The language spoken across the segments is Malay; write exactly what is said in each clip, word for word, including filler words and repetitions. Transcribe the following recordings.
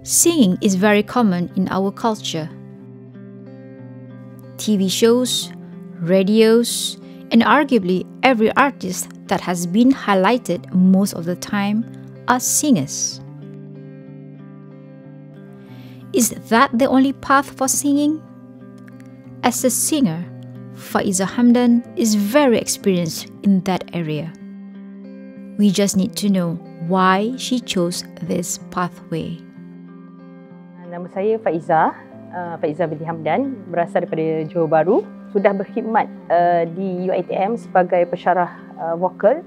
Singing is very common in our culture. T V shows, radios, and arguably every artist that has been highlighted most of the time are singers. Is that the only path for singing? As a singer, Faizah Hamdan is very experienced in that area. We just need to know why she chose this pathway. Nama saya Faizah, uh, Faizah binti Hamdan, berasal daripada Johor Bahru. Sudah berkhidmat uh, di U I T M sebagai pensyarah uh, vokal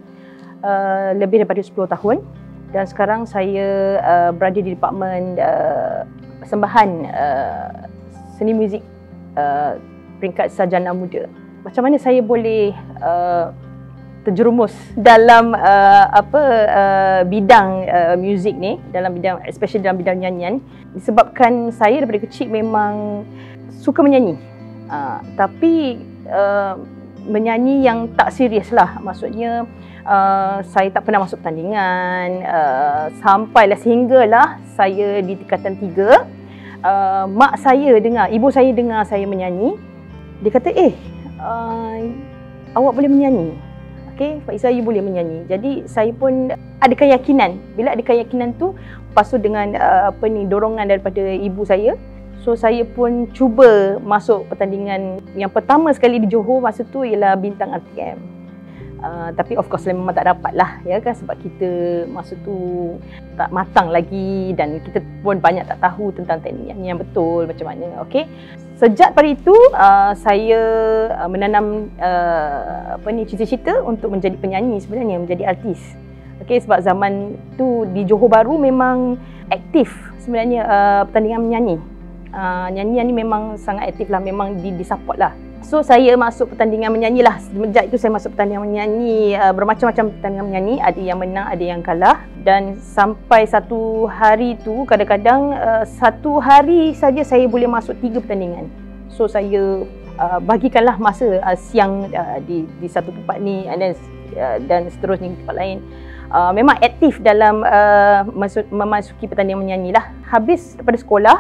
uh, lebih daripada sepuluh tahun, dan sekarang saya uh, berada di Departmen uh, Persembahan uh, Seni Muzik uh, peringkat sarjana muda. Macam mana saya boleh uh, terjerumus dalam uh, apa uh, bidang uh, muzik ni, dalam bidang, especially dalam bidang nyanyian, disebabkan saya daripada kecil memang suka menyanyi. Uh, tapi uh, menyanyi yang tak serius lah, maksudnya uh, saya tak pernah masuk pertandingan, uh, sampailah sehinggalah saya di tingkatan tiga, uh, mak saya dengar, ibu saya dengar saya menyanyi, dia kata, eh uh, awak boleh menyanyi. Okay, Faizah, you boleh menyanyi. Jadi saya pun ada keyakinan. Bila ada keyakinan tu, lepas tu dengan uh, apa ni, dorongan daripada ibu saya, so saya pun cuba masuk pertandingan yang pertama sekali di Johor masa tu ialah Bintang R T M. Uh, tapi of course memang tak dapat lah, ya kan, sebab kita masa tu tak matang lagi dan kita pun banyak tak tahu tentang teknik nyanyi yang betul macam mana. Okey, sejak pada itu uh, saya uh, menanam uh, apa ni, cita-cita untuk menjadi penyanyi, sebenarnya menjadi artis. Okey, sebab zaman tu di Johor Bahru memang aktif sebenarnya uh, pertandingan menyanyi. Uh, nyanyian ni memang sangat aktif lah, memang di, di support lah. So saya masuk pertandingan menyanyi lah. Sejak itu saya masuk pertandingan menyanyi, uh, bermacam-macam pertandingan menyanyi, ada yang menang, ada yang kalah. Dan sampai satu hari tu, kadang-kadang uh, satu hari saja saya boleh masuk tiga pertandingan. So saya uh, bagikanlah masa uh, siang uh, di, di satu tempat ni, and then, uh, dan seterusnya di tempat lain. Uh, memang aktif dalam uh, masuk, memasuki pertandingan menyanyi lah. Habis daripada sekolah,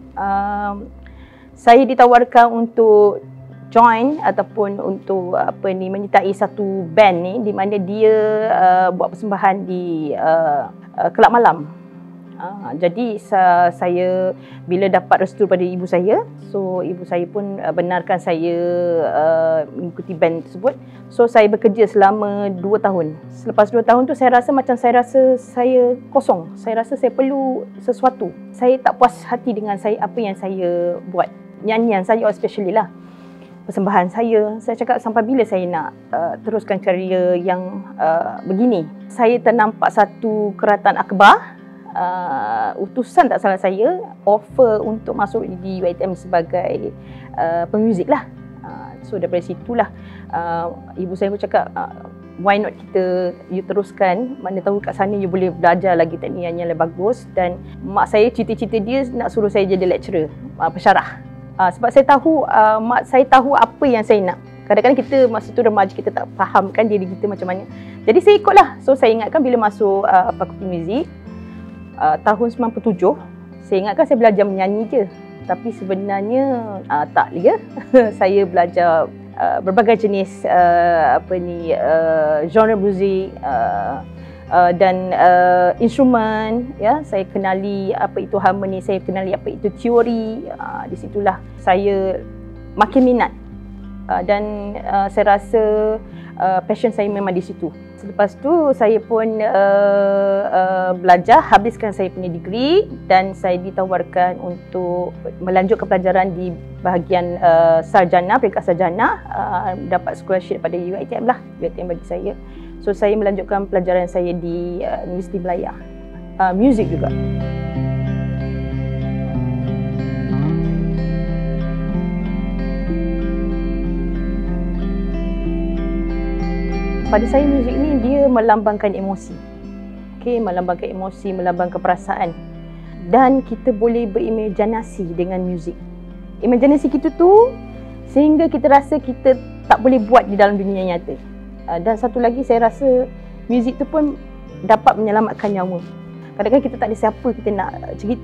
uh, saya ditawarkan untuk join ataupun untuk apa ni, menyertai satu band ni, di mana dia uh, buat persembahan di uh, uh, kelab malam. Uh, jadi sa, saya bila dapat restu pada ibu saya, so ibu saya pun uh, benarkan saya uh, mengikuti band tersebut. So saya bekerja selama dua tahun. Selepas dua tahun tu saya rasa macam saya rasa saya kosong. Saya rasa saya perlu sesuatu. Saya tak puas hati dengan saya apa yang saya buat. Nyanyian saya especially lah, persembahan saya. Saya cakap, sampai bila saya nak uh, teruskan karier yang uh, begini. Saya ternampak satu keratan akhbar, uh, utusan tak salah saya, offer untuk masuk di U I T M sebagai uh, pemuzik lah. Uh, so daripada situlah uh, ibu saya pun cakap, uh, why not kita, you teruskan, mana tahu kat sana you boleh belajar lagi teknik yang lebih bagus. Dan mak saya, cita-cita dia nak suruh saya jadi lecturer, uh, pensyarah. Uh, sebab saya tahu, uh, mak saya tahu apa yang saya nak. Kadang-kadang kita masa tu remaja, kita tak fahamkan diri kita macam mana. Jadi saya ikutlah. So saya ingatkan bila masuk uh, fakulti muzik uh, tahun sembilan puluh tujuh, saya ingatkan saya belajar menyanyi je. Tapi sebenarnya uh, tak ya. Saya belajar uh, berbagai jenis uh, apa ni uh, genre muzik, uh, Uh, dan uh, instrumen, ya, saya kenali apa itu harmoni, saya kenali apa itu teori. Uh, di situlah saya makin minat, uh, dan uh, saya rasa uh, passion saya memang di situ. Selepas tu saya pun uh, uh, belajar, habiskan saya punya degree, dan saya ditawarkan untuk melanjutkan pelajaran di bahagian uh, sarjana, peringkat sarjana, uh, dapat scholarship daripada U I T M lah, U I T M bagi saya. So saya melanjutkan pelajaran saya di uh, Universiti Melaya, uh, muzik juga. Pada saya muzik ni dia melambangkan emosi. Okey, melambangkan emosi, melambangkan perasaan. Dan kita boleh berimajinasi dengan muzik. Imajinasi kita tu sehingga kita rasa kita tak boleh buat di dalam dunia nyata. Dan satu lagi, saya rasa muzik tu pun dapat menyelamatkan nyawa. Kadang-kadang kita tak ada siapa kita nak cerita.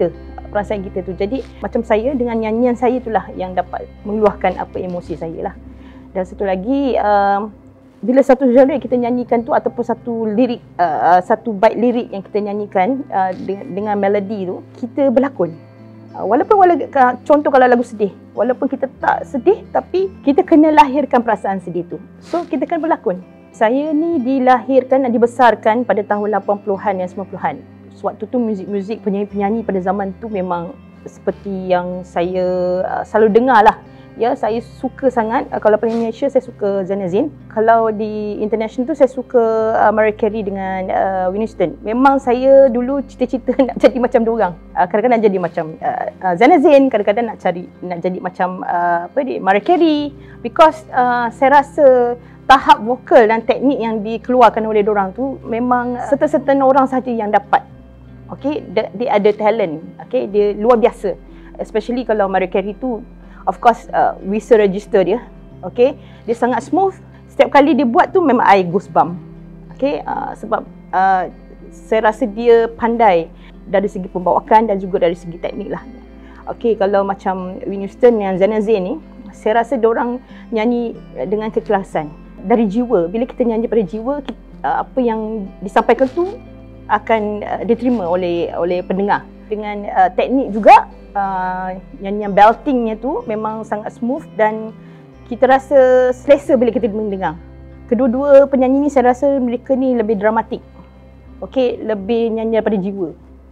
perasaan kita tu. Jadi macam saya dengan nyanyian saya itulah yang dapat mengeluahkan apa emosi saya lah. Dan satu lagi, uh, bila satu genre kita nyanyikan tu ataupun satu lirik, uh, satu bait lirik yang kita nyanyikan uh, dengan, dengan melodi tu, kita berlakon. Uh, walaupun walaupun contoh kalau lagu sedih, walaupun kita tak sedih tapi kita kena lahirkan perasaan sedih tu. So kita kan berlakon. Saya ni dilahirkan dan dibesarkan pada tahun lapan puluhan dan sembilan puluhan. Waktu tu muzik-muzik penyanyi-penyanyi pada zaman tu memang seperti yang saya uh, selalu dengar lah. Ya, saya suka sangat. Uh, kalau penyanyi Malaysia saya suka Zanazin. Kalau di international tu saya suka uh, Mariah Carey dengan uh, Whitney Houston. Memang saya dulu cita-cita nak jadi macam diorang. Uh, kadang-kadang nak jadi macam uh, uh, Zanazin, kadang-kadang nak cari nak jadi macam uh, apa dia, Mariah Carey, because uh, saya rasa tahap vokal dan teknik yang dikeluarkan oleh diorang tu memang certain-certain orang sahaja yang dapat. Okay, dia, dia ada talent. Okay, dia luar biasa. Especially kalau Mariah Carey tu, of course, uh, whistle register dia. Okay, dia sangat smooth. Setiap kali dia buat tu memang I goosebump. Okay, uh, sebab uh, saya rasa dia pandai dari segi pembawakan dan juga dari segi teknik lah. Okay, kalau macam Whitney Houston yang Zanazin ni, saya rasa diorang nyanyi dengan keikhlasan. Dari jiwa. Bila kita nyanyi pada jiwa, kita, uh, apa yang disampaikan tu akan uh, diterima oleh oleh pendengar. Dengan uh, teknik juga, uh, nyanyian beltingnya tu memang sangat smooth dan kita rasa selesa bila kita mendengar. Kedua-dua penyanyi ni saya rasa mereka ni lebih dramatik. Okey, lebih nyanyi daripada jiwa.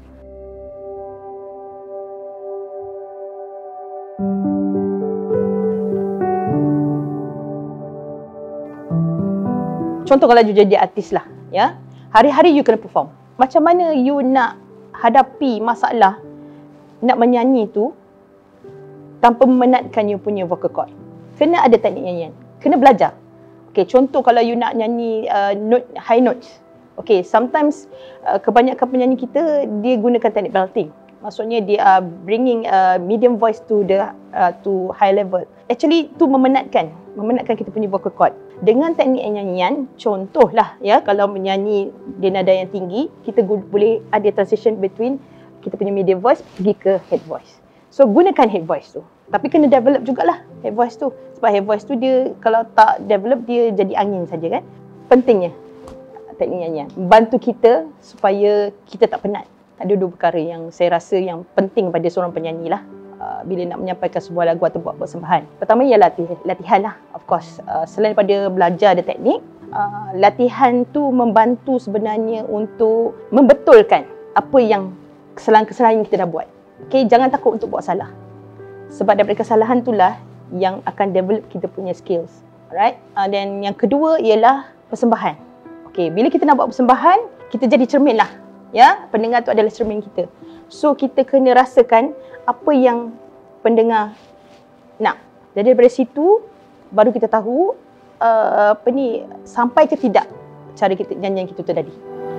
Contoh kalau you jadi artis lah, ya. Hari-hari you kena perform. Macam mana you nak hadapi masalah nak menyanyi tu tanpa memenatkan you punya vocal cord? Kena ada teknik nyanyian. Kena belajar. Okay, contoh kalau you nak nyanyi uh, note, high notes. Okay, sometimes uh, kebanyakan penyanyi kita, dia gunakan teknik belting. Maksudnya dia are uh, bringing uh, medium voice to the uh, to high level. Actually, tu memenatkan. Memenatkan kita punya vocal cord. Dengan teknik nyanyian, contohlah ya, kalau menyanyi di nada yang tinggi, kita boleh ada transition between kita punya medium voice pergi ke head voice. So gunakan head voice tu. Tapi kena develop jugalah head voice tu. Sebab head voice tu dia kalau tak develop dia jadi angin saja kan. Pentingnya teknik nyanyian. Bantu kita supaya kita tak penat. Ada dua perkara yang saya rasa yang penting pada seorang penyanyi lah. Uh, bila nak menyampaikan sebuah lagu atau buat persembahan. Pertama ialah latihan, latihan lah, of course. Uh, selain daripada belajar ada teknik, uh, latihan tu membantu sebenarnya untuk membetulkan apa yang kesalahan-kesalahan yang kita dah buat. Okay, jangan takut untuk buat salah. Sebab daripada kesalahan itulah yang akan develop kita punya skills. Alright. Uh, dan yang kedua ialah persembahan. Okay, bila kita nak buat persembahan, kita jadi cermin lah. Ya, pendengar tu adalah cermin kita. So kita kena rasakan apa yang pendengar nak. Jadi daripada situ baru kita tahu uh, apa ni, sampai ke tidak cara kita nyanyian kita tu tadi.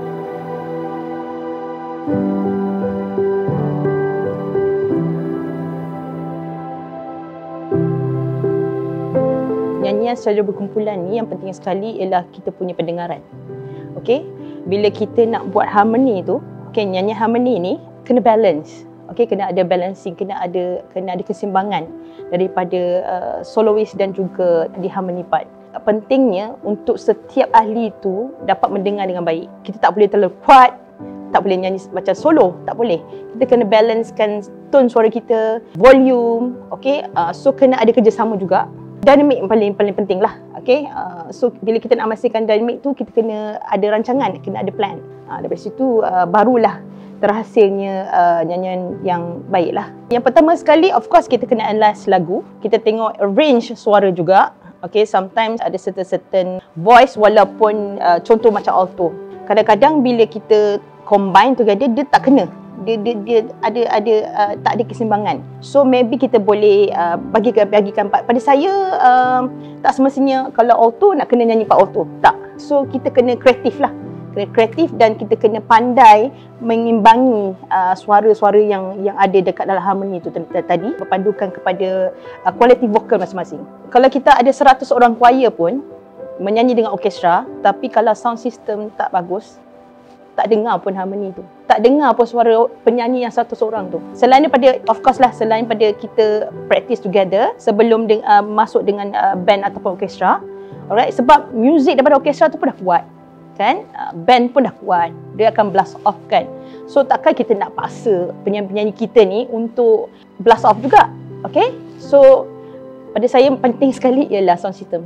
Nyanyian secara berkumpulan ni yang penting sekali ialah kita punya pendengaran. Okey, bila kita nak buat harmoni tu, okey, nyanyian harmoni ni kena balance. Okey, kena ada balancing, kena ada kena ada keseimbangan daripada uh, soloist dan juga di harmony part. Pentingnya untuk setiap ahli tu dapat mendengar dengan baik. Kita tak boleh terlalu kuat, tak boleh nyanyi macam solo, tak boleh. Kita kena balancekan tone suara kita, volume, okey. Uh, so kena ada kerjasama juga. Dynamic yang paling paling penting lah. Okay? Uh, so bila kita nak memastikan dynamic tu, kita kena ada rancangan, kena ada plan. Uh, daripada situ uh, barulah terhasilnya uh, nyanyian yang baik lah. Yang pertama sekali, of course kita kena analyse lagu. Kita tengok range suara juga. Okay, sometimes ada certain-certain voice walaupun uh, contoh macam alto. Kadang-kadang bila kita combine together, dia tak kena. Dia, dia, dia ada ada uh, tak ada keseimbangan. So maybe kita boleh uh, bagi bagikan part. Pada saya uh, tak semestinya kalau alto nak kena nyanyi part alto. Tak. So kita kena kreatif lah. Kena kreatif dan kita kena pandai mengimbangi uh, suara-suara yang yang ada dekat dalam harmoni tu tadi, berpandukan kepada uh, kualiti vokal masing-masing. Kalau kita ada seratus orang choir pun menyanyi dengan orkestra, tapi kalau sound system tak bagus, tak dengar pun harmoni tu. Tak dengar pun suara penyanyi yang satu seorang tu. Selain daripada, of course lah, selain daripada kita practice together sebelum de, uh, masuk dengan uh, band ataupun orkestra. Alright, sebab music daripada orkestra tu pun dah kuat. Kan? Uh, band pun dah kuat. Dia akan blast off kan. So takkan kita nak paksa penyanyi-penyanyi kita ni untuk blast off juga. Okay? So pada saya penting sekali ialah sound system.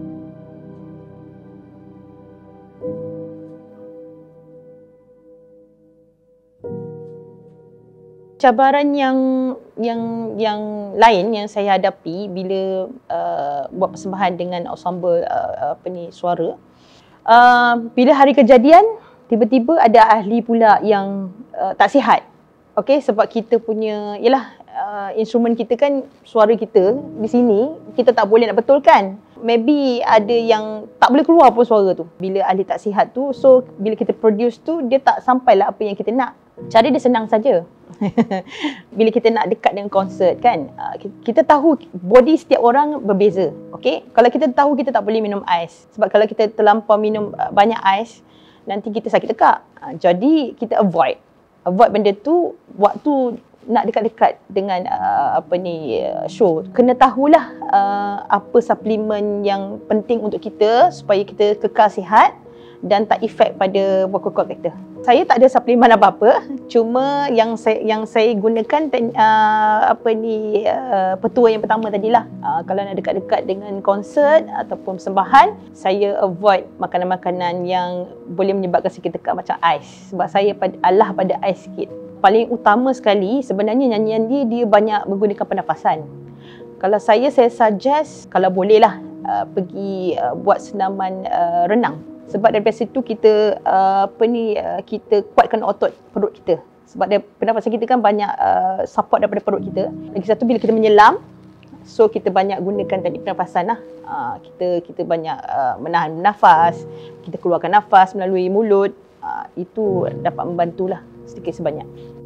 Cabaran yang yang yang lain yang saya hadapi bila uh, buat persembahan dengan ensemble uh, apa ni suara, uh, bila hari kejadian tiba-tiba ada ahli pula yang uh, tak sihat. Okey, sebab kita punya yalah uh, instrumen kita kan, suara kita di sini kita tak boleh nak betulkan. Maybe ada yang tak boleh keluar pun suara tu bila ahli tak sihat tu. So bila kita produce tu, dia tak sampailah apa yang kita nak. Cara dia senang saja. Bila kita nak dekat dengan konsert kan, kita tahu body setiap orang berbeza. Okay? Kalau kita tahu kita tak boleh minum ais, sebab kalau kita terlampau minum banyak ais, nanti kita sakit tekak. Jadi kita avoid avoid benda tu. Waktu nak dekat-dekat dengan uh, apa ni uh, show, kena tahulah uh, apa suplemen yang penting untuk kita supaya kita kekal sihat dan tak efek pada vocal cord kita. Saya tak ada suplemen apa-apa, cuma yang saya yang saya gunakan uh, apa ni uh, petua yang pertama tadilah. Uh, kalau nak dekat-dekat dengan konsert ataupun persembahan, saya avoid makanan-makanan yang boleh menyebabkan sakit tekak macam ais, sebab saya pada, alah pada ais sikit. Paling utama sekali sebenarnya nyanyian dia dia banyak menggunakan pernafasan. Kalau saya saya suggest kalau bolehlah uh, pergi uh, buat senaman uh, renang. Sebab daripada situ kita uh, apa ni uh, kita kuatkan otot perut kita. Sebab dia, pernafasan kita kan banyak uh, support daripada perut kita. Lagi satu bila kita menyelam, so kita banyak gunakan teknik pernafasan lah. Uh, kita kita banyak uh, menahan nafas, kita keluarkan nafas melalui mulut. Uh, itu dapat membantulah sedikit sebanyak.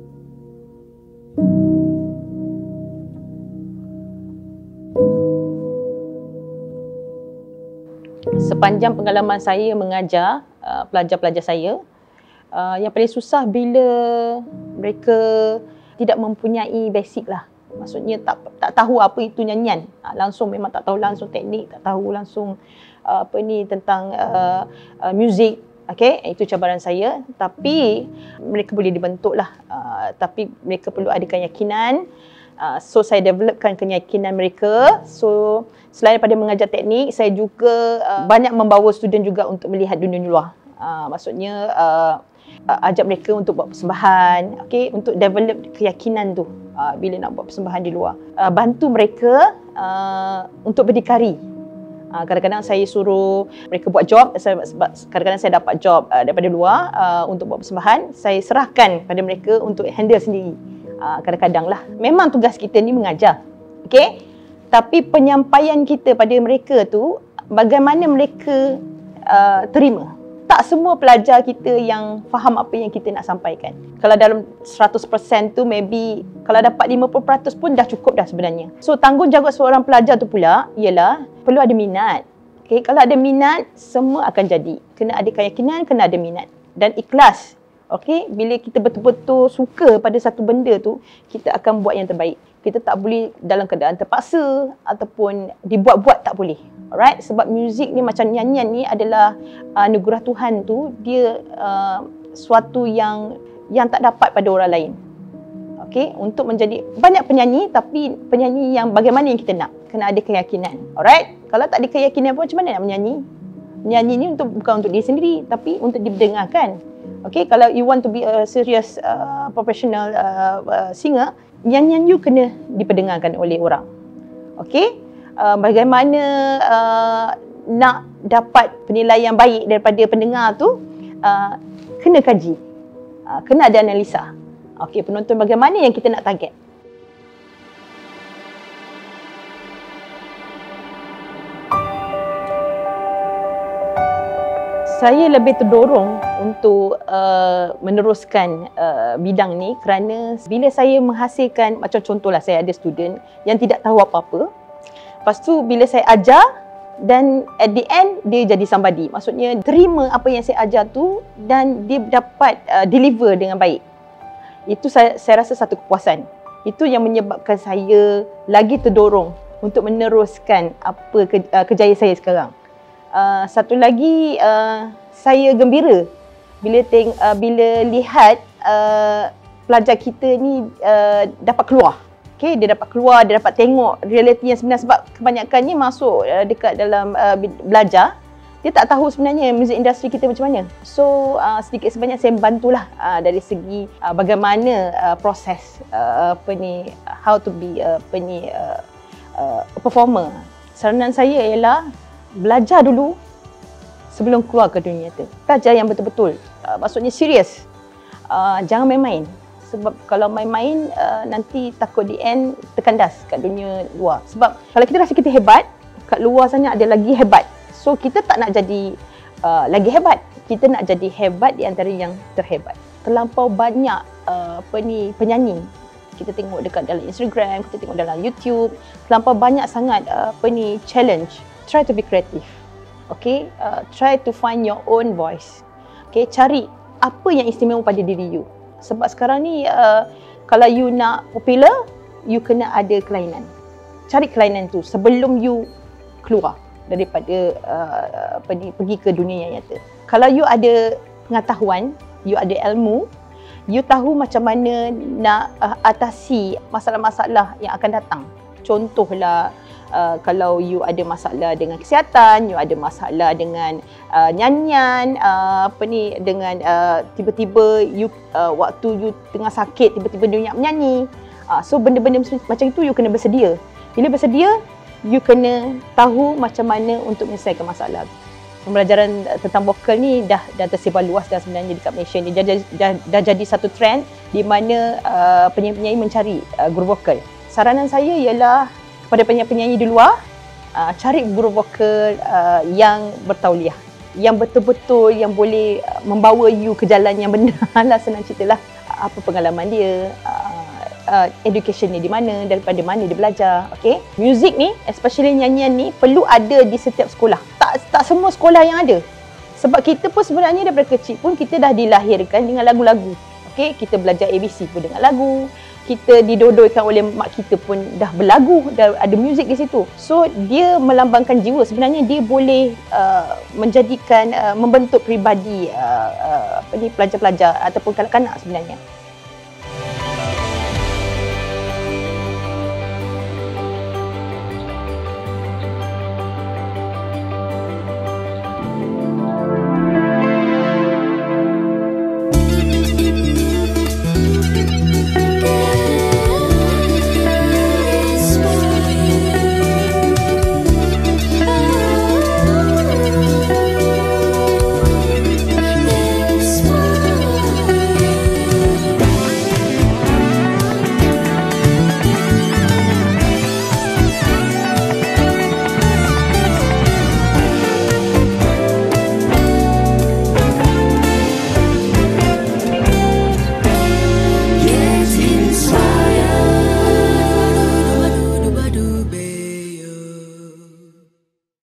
Sepanjang pengalaman saya mengajar uh, pelajar-pelajar saya, uh, yang paling susah bila mereka tidak mempunyai basic lah. Maksudnya tak tak tahu apa itu nyanyian. Uh, langsung memang tak tahu langsung teknik, tak tahu langsung uh, apa ni tentang uh, uh, muzik. Okay, itu cabaran saya. Tapi mereka boleh dibentuk lah. Uh, tapi mereka perlu ada keyakinan. Uh, so saya developkan keyakinan mereka. So selain daripada mengajar teknik, saya juga uh, banyak membawa student juga untuk melihat dunia luar. Uh, maksudnya uh, uh, ajak mereka untuk buat persembahan, okay, untuk develop keyakinan tu uh, bila nak buat persembahan di luar. Uh, bantu mereka uh, untuk berdikari. Kadang-kadang saya suruh mereka buat job, sebab kadang-kadang saya dapat job uh, daripada luar uh, untuk buat persembahan. Saya serahkan pada mereka untuk handle sendiri. Uh, kadang-kadang lah. Memang tugas kita ni mengajar. Okay? Tapi penyampaian kita pada mereka tu, bagaimana mereka uh, terima. Tak semua pelajar kita yang faham apa yang kita nak sampaikan. Kalau dalam seratus peratus tu, maybe kalau dapat lima puluh peratus pun dah cukup dah sebenarnya. So tanggungjawab seorang pelajar tu pula ialah perlu ada minat. Okay, kalau ada minat, semua akan jadi. Kena ada keyakinan, kena ada minat. Dan ikhlas. Okay, bila kita betul-betul suka pada satu benda tu, kita akan buat yang terbaik. Kita tak boleh dalam keadaan terpaksa ataupun dibuat-buat, tak boleh. Alright, sebab muzik ni macam nyanyian ni adalah uh, anugerah Tuhan tu, dia uh, suatu yang yang tak dapat pada orang lain. Okay, untuk menjadi banyak penyanyi, tapi penyanyi yang bagaimana yang kita nak, kena ada keyakinan. Alright, kalau tak ada keyakinan pun macam mana nak menyanyi? Menyanyi ni untuk bukan untuk diri sendiri, tapi untuk didengarkan. Okay, kalau you want to be a serious uh, professional uh, uh, singer, nyanyian you kena diperdengarkan oleh orang. Okay, uh, bagaimana uh, nak dapat penilaian baik daripada pendengar tu, uh, kena kaji, uh, kena ada analisa. Okay, penonton bagaimana yang kita nak target. Saya lebih terdorong untuk uh, meneruskan uh, bidang ni kerana bila saya menghasilkan, macam contohlah saya ada student yang tidak tahu apa-apa. Lepas tu bila saya ajar, dan at the end dia jadi somebody. Maksudnya terima apa yang saya ajar tu dan dia dapat uh, deliver dengan baik. Itu saya, saya rasa satu kepuasan. Itu yang menyebabkan saya lagi terdorong untuk meneruskan apa ke, uh, kejayaan saya sekarang. Uh, satu lagi, uh, saya gembira bila teng, uh, bila lihat uh, pelajar kita ni uh, dapat keluar. Okay, dia dapat keluar, dia dapat tengok realiti yang sebenar, sebab kebanyakannya masuk uh, dekat dalam uh, belajar, dia tak tahu sebenarnya music industry kita macam mana. So uh, sedikit sebanyak saya bantulah uh, dari segi uh, bagaimana uh, proses uh, apa ni, how to be uh, apa ni uh, uh, performer. Saranan saya ialah belajar dulu sebelum keluar ke dunia nyata. Belajar yang betul-betul, uh, maksudnya serius. Uh, jangan main-main. Sebab kalau main-main uh, nanti takut di end terkandas kat dunia luar. Sebab kalau kita rasa kita hebat, kat luar sana ada lagi hebat. So kita tak nak jadi uh, lagi hebat. Kita nak jadi hebat di antara yang terhebat. Terlampau banyak uh, apa ni penyanyi. Kita tengok dekat dalam Instagram, kita tengok dalam YouTube, terlampau banyak sangat uh, apa ni challenge. Try to be creative. Okay, uh, try to find your own voice. Okay, cari apa yang istimewa pada diri you. Sebab sekarang ni uh, kalau you nak popular, you kena ada kelainan. Cari kelainan tu sebelum you keluar daripada uh, pergi, pergi ke dunia yang nyata. Kalau you ada pengetahuan, you ada ilmu, you tahu macam mana nak uh, atasi masalah-masalah yang akan datang. Contohlah, Uh, kalau you ada masalah dengan kesihatan, you ada masalah dengan uh, nyanyian, uh, apa ni, dengan uh, tiba-tiba you uh, waktu you tengah sakit, tiba-tiba you nak menyanyi. Uh, so benda-benda macam itu you kena bersedia. Bila bersedia, you kena tahu macam mana untuk menyelesaikan masalah. Pembelajaran tentang vokal ni dah dah tersebar luas dah sebenarnya dekat Malaysia ni. Dah, dah, dah, dah jadi satu trend di mana uh, penyanyi-penyanyi mencari uh, guru vokal. Saranan saya ialah kepada penyanyi-penyanyi di luar, uh, cari guru vokal uh, yang bertauliah, yang betul-betul yang boleh uh, membawa you ke jalan yang benar lah, senang ceritalah. Uh, apa pengalaman dia, uh, uh, education ni di mana, daripada mana dia belajar. Okay, music ni, especially nyanyian ni, perlu ada di setiap sekolah. Tak tak semua sekolah yang ada. Sebab kita pun sebenarnya daripada kecil pun kita dah dilahirkan dengan lagu-lagu. Okay, kita belajar A B C pun dengan lagu. Kita didodorkan oleh mak kita pun dah berlagu, dah ada muzik di situ. So dia melambangkan jiwa. Sebenarnya dia boleh uh, menjadikan, uh, membentuk peribadi uh, uh, apa ni, pelajar-pelajar ataupun kanak-kanak sebenarnya.